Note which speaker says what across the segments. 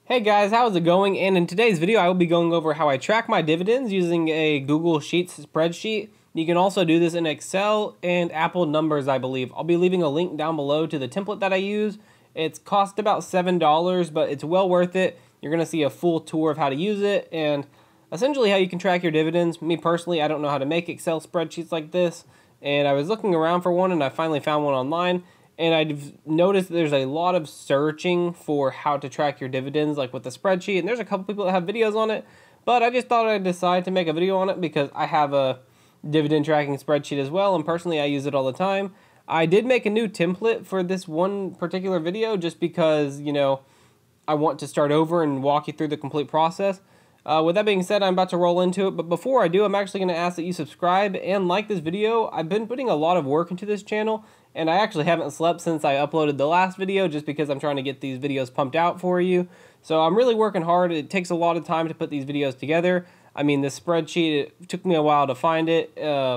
Speaker 1: Hey guys, how's it going? And in today's video, I will be going over how I track my dividends using a Google Sheets spreadsheet. You can also do this in Excel and Apple Numbers, I believe. I'll be leaving a link down below to the template that I use. It's cost about $7, but it's well worth it. You're going to see a full tour of how to use it and essentially how you can track your dividends. Me personally, I don't know how to make Excel spreadsheets like this, and I was looking around for one and I finally found one online. And I've noticed there's a lot of searching for how to track your dividends, like with the spreadsheet. And there's a couple people that have videos on it. But I just thought I'd decide to make a video on it because I have a dividend tracking spreadsheet as well. And personally, I use it all the time. I did make a new template for this one particular video just because, I want to start over and walk you through the complete process. With that being said, I'm about to roll into it. But before I do, I'm actually going to ask that you subscribe and like this video. I've been putting a lot of work into this channel. And I actually haven't slept since I uploaded the last video just because I'm trying to get these videos pumped out for you. So I'm really working hard. It takes a lot of time to put these videos together. I mean, this spreadsheet, it took me a while to find it.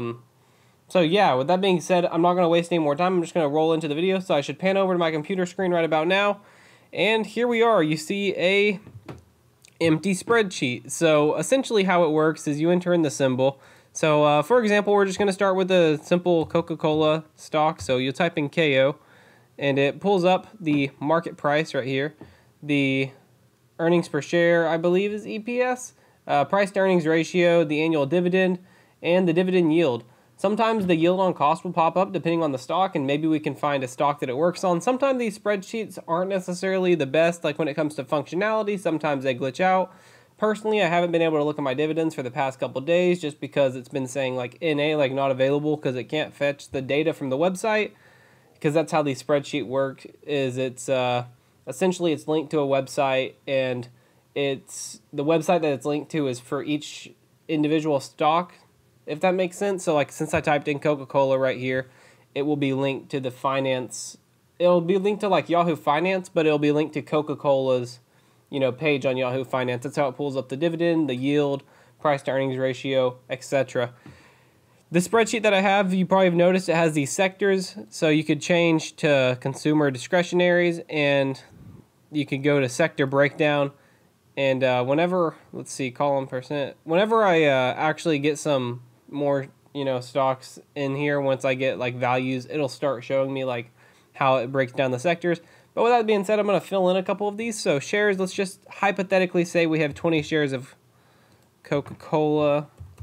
Speaker 1: So yeah, with that being said, I'm not going to waste any more time. I'm just going to roll into the video. So I should pan over to my computer screen right about now. And here we are. You see a empty spreadsheet. So essentially how it works is you enter in the symbol. So, for example, we're just going to start with a simple Coca-Cola stock. So you'll type in KO, and it pulls up the market price right here. The earnings per share, I believe, is EPS. Price to earnings ratio, the annual dividend, and the dividend yield. Sometimes the yield on cost will pop up depending on the stock, and maybe we can find a stock that it works on. Sometimes these spreadsheets aren't necessarily the best, like when it comes to functionality. Sometimes they glitch out. Personally, I haven't been able to look at my dividends for the past couple days just because it's been saying like NA, like not available, because it can't fetch the data from the website. Because that's how the spreadsheet work. Is it's essentially it's linked to a website, and it's the website that it's linked to is for each individual stock, if that makes sense. So like since I typed in Coca-Cola right here, it will be linked to the finance. It'll be linked to like Yahoo Finance, but it'll be linked to Coca-Cola's page on Yahoo Finance. That's how it pulls up the dividend, the yield, price to earnings ratio, etc. The spreadsheet that I have, you probably have noticed it has these sectors, so you could change to consumer discretionaries, and you could go to sector breakdown, and whenever, let's see, column percent, whenever I actually get some more, stocks in here, once I get like values, it'll start showing me like how it breaks down the sectors. But with that being said, I'm going to fill in a couple of these. So shares, let's just hypothetically say we have 20 shares of Coca-Cola.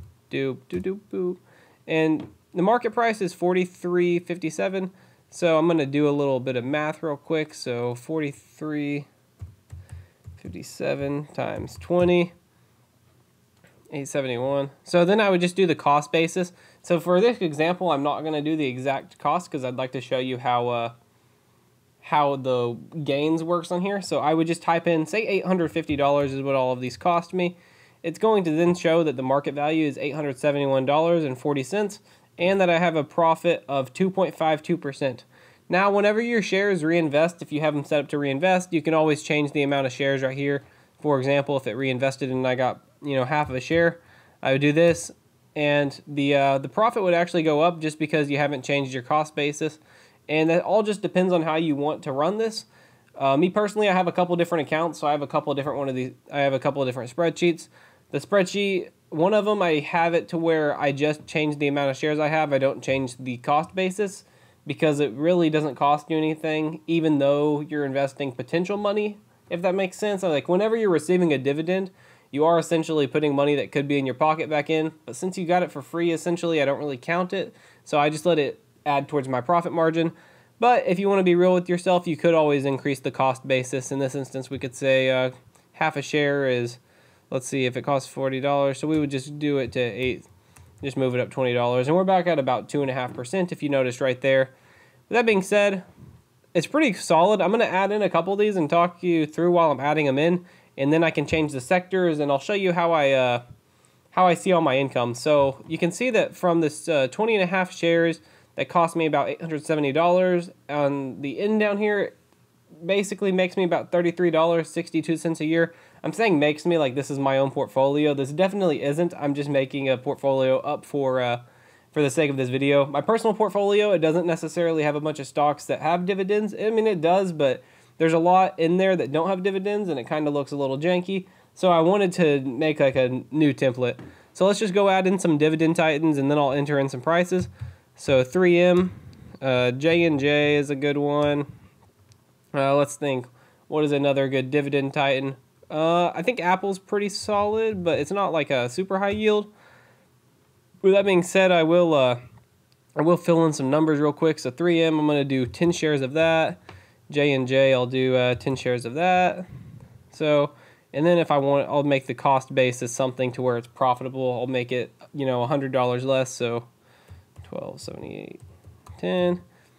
Speaker 1: And the market price is $43.57. So I'm going to do a little bit of math real quick. So 43.57 times 20, 871. So then I would just do the cost basis. So for this example, I'm not going to do the exact cost because I'd like to show you how the gains works on here. So I would just type in, say $850 is what all of these cost me. It's going to then show that the market value is $871.40 and that I have a profit of 2.52%. Now, whenever your shares reinvest, if you have them set up to reinvest, you can always change the amount of shares right here. For example, if it reinvested and I got, half of a share, I would do this, and the profit would actually go up just because you haven't changed your cost basis. And that all just depends on how you want to run this. Me personally, I have a couple different accounts, so I have a couple different different spreadsheets. The spreadsheet, one of them, I have it to where I just change the amount of shares I have. I don't change the cost basis because it really doesn't cost you anything, even though you're investing potential money, if that makes sense. So like whenever you're receiving a dividend, you are essentially putting money that could be in your pocket back in. But since you got it for free, essentially, I don't really count it. So I just let it add towards my profit margin. But if you want to be real with yourself, you could always increase the cost basis. In this instance, we could say half a share is, let's see, if it costs $40, so we would just do it to 8, just move it up $20, and we're back at about 2.5%, if you noticed right there. With that being said, it's pretty solid. I'm going to add in a couple of these and talk you through while I'm adding them in, and then I can change the sectors, and I'll show you how I see all my income. So you can see that from this 20.5 shares, that cost me about $870. On the end down here, basically makes me about $33.62 a year. I'm saying makes me like this is my own portfolio. This definitely isn't. I'm just making a portfolio up for the sake of this video. My personal portfolio, it doesn't necessarily have a bunch of stocks that have dividends. I mean, it does, but there's a lot in there that don't have dividends, and it kind of looks a little janky. So I wanted to make like a new template. So let's just go add in some dividend titans, and then I'll enter in some prices. So 3M, J&J is a good one. Let's think. What is another good dividend titan? I think Apple's pretty solid, but it's not like a super high yield. With that being said, I will fill in some numbers real quick. So 3M, I'm going to do 10 shares of that. J&J, I'll do 10 shares of that. So, and then if I want, I'll make the cost basis something to where it's profitable. I'll make it, you know, $100 less. So 12.78, 10.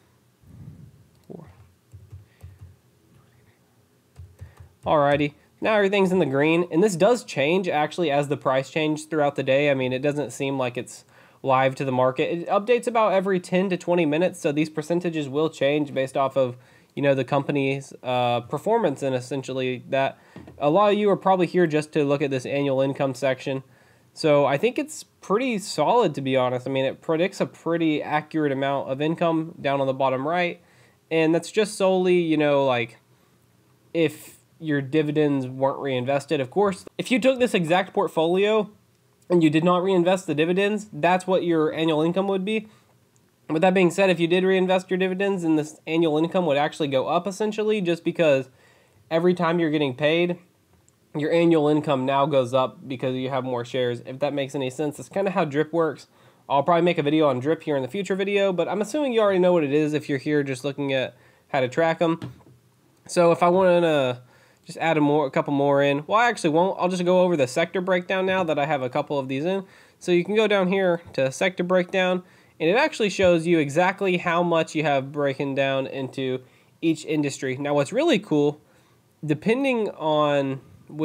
Speaker 1: Alrighty, now everything's in the green, and this does change actually as the price changes throughout the day. I mean, it doesn't seem like it's live to the market. It updates about every 10 to 20 minutes, so these percentages will change based off of, you know, the company's performance, and essentially that a lot of you are probably here just to look at this annual income section. So I think it's pretty solid, to be honest. I mean, it predicts a pretty accurate amount of income down on the bottom right, and that's just solely, you know, like if your dividends weren't reinvested. Of course, if you took this exact portfolio and you did not reinvest the dividends, that's what your annual income would be. With that being said, if you did reinvest your dividends, then this annual income would actually go up essentially, just because every time you're getting paid, your annual income now goes up because you have more shares. If that makes any sense, that's kind of how Drip works. I'll probably make a video on Drip here in the future video, but I'm assuming you already know what it is if you're here just looking at how to track them. So if I want to just add a couple more in. Well, I actually won't. I'll just go over the sector breakdown now that I have a couple of these in. So you can go down here to sector breakdown, and it actually shows you exactly how much you have broken down into each industry. Now, what's really cool, depending on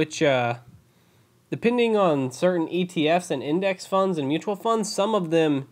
Speaker 1: certain ETFs and index funds and mutual funds, some of them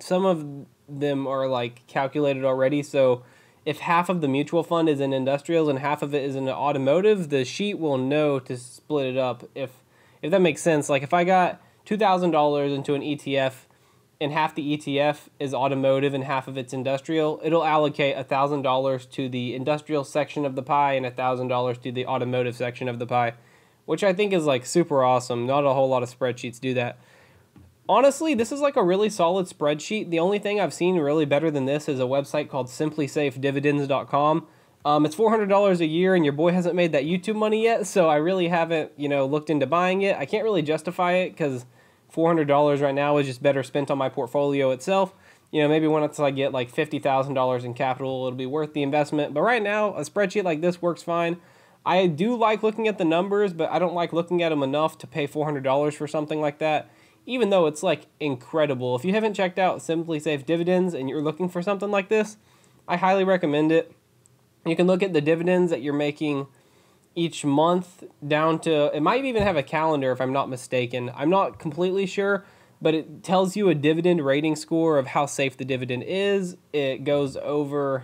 Speaker 1: are like calculated already. So if half of the mutual fund is in industrials and half of it is in automotive, the sheet will know to split it up. If that makes sense, like if I got $2,000 into an ETF and half the ETF is automotive and half of it's industrial, it'll allocate $1,000 to the industrial section of the pie and $1,000 to the automotive section of the pie, which I think is like super awesome. Not a whole lot of spreadsheets do that. Honestly, this is like a really solid spreadsheet. The only thing I've seen really better than this is a website called simplysafedividends.com. It's $400 a year, and your boy hasn't made that YouTube money yet, so I really haven't, you know, looked into buying it. I can't really justify it because $400 right now is just better spent on my portfolio itself. You know, maybe once I get like $50,000 in capital, it'll be worth the investment. But right now, a spreadsheet like this works fine. I do like looking at the numbers, but I don't like looking at them enough to pay $400 for something like that, even though it's like incredible. If you haven't checked out Simply Safe Dividends and you're looking for something like this, I highly recommend it. You can look at the dividends that you're making each month down to, it might even have a calendar if I'm not mistaken. I'm not completely sure, but it tells you a dividend rating score of how safe the dividend is. It goes over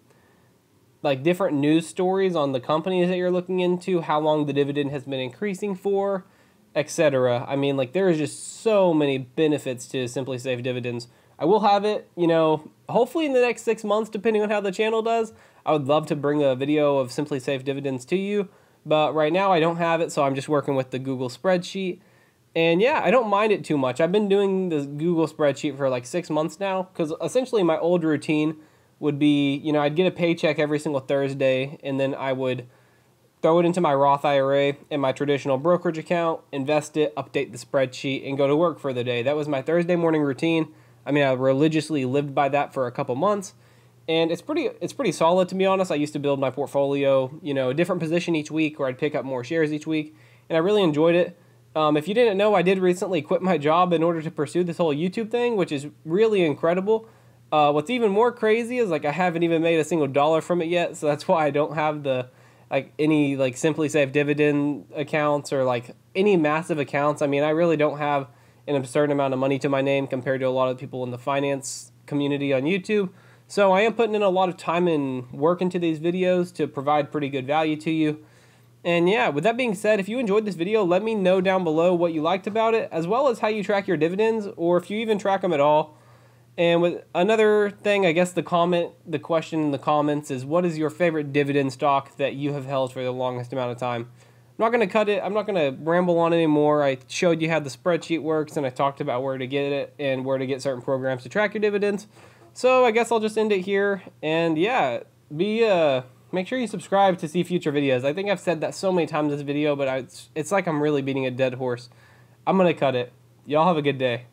Speaker 1: like different news stories on the companies that you're looking into, how long the dividend has been increasing for, etc. I mean, like, there is just so many benefits to Simply Safe Dividends. I will have it, you know, hopefully in the next 6 months, depending on how the channel does. I would love to bring a video of Simply Safe Dividends to you, but right now I don't have it, so I'm just working with the Google spreadsheet. And yeah, I don't mind it too much. I've been doing the Google spreadsheet for like 6 months now, because essentially my old routine would be, you know, I'd get a paycheck every single Thursday, and then I would throw it into my Roth IRA and my traditional brokerage account, invest it, update the spreadsheet, and go to work for the day. That was my Thursday morning routine. I mean, I religiously lived by that for a couple months, and it's pretty solid, to be honest. I used to build my portfolio, you know, a different position each week, where I'd pick up more shares each week, and I really enjoyed it. If you didn't know, I did recently quit my job in order to pursue this whole YouTube thing, which is really incredible. What's even more crazy is, like, I haven't even made a single dollar from it yet, so that's why I don't have the any like Simply Safe Dividend accounts or like any massive accounts. I mean, I really don't have an absurd amount of money to my name compared to a lot of people in the finance community on YouTube. So I am putting in a lot of time and work into these videos to provide pretty good value to you. And yeah, with that being said, if you enjoyed this video, let me know down below what you liked about it, as well as how you track your dividends, or if you even track them at all. And with another thing, I guess the question in the comments is, what is your favorite dividend stock that you have held for the longest amount of time? I'm not going to cut it. I'm not going to ramble on anymore. I showed you how the spreadsheet works, and I talked about where to get it and where to get certain programs to track your dividends. So I guess I'll just end it here. And yeah, make sure you subscribe to see future videos. I think I've said that so many times in this video, but it's like I'm really beating a dead horse. I'm going to cut it. Y'all have a good day.